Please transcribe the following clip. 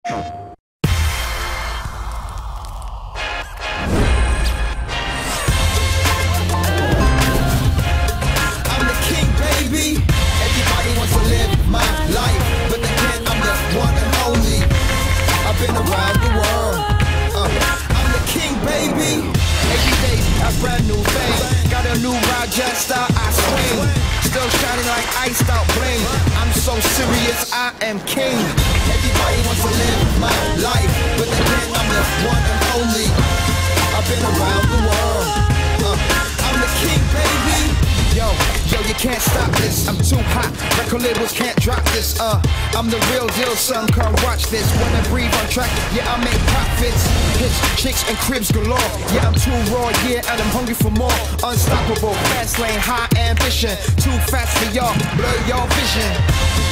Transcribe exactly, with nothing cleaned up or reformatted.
Brand new fame, got a new Roger style, I swing. Still shining like iced out bling. I'm so serious, I am king. Everybody wants to live my life, but again, I'm the one and only. I've been around the world. Uh, I'm the king, baby. Yo, yo, you can't stop this. I'm too hot. Record labels can't drop this. Uh, I'm the real deal, son. Come watch this. When I breathe on track, yeah, I make profits. Hits, chicks, and cribs galore. Yeah, I'm too raw, yeah, and I'm hungry for more. Unstoppable, fast lane, high ambition. Too fast for y'all, blur y'all vision.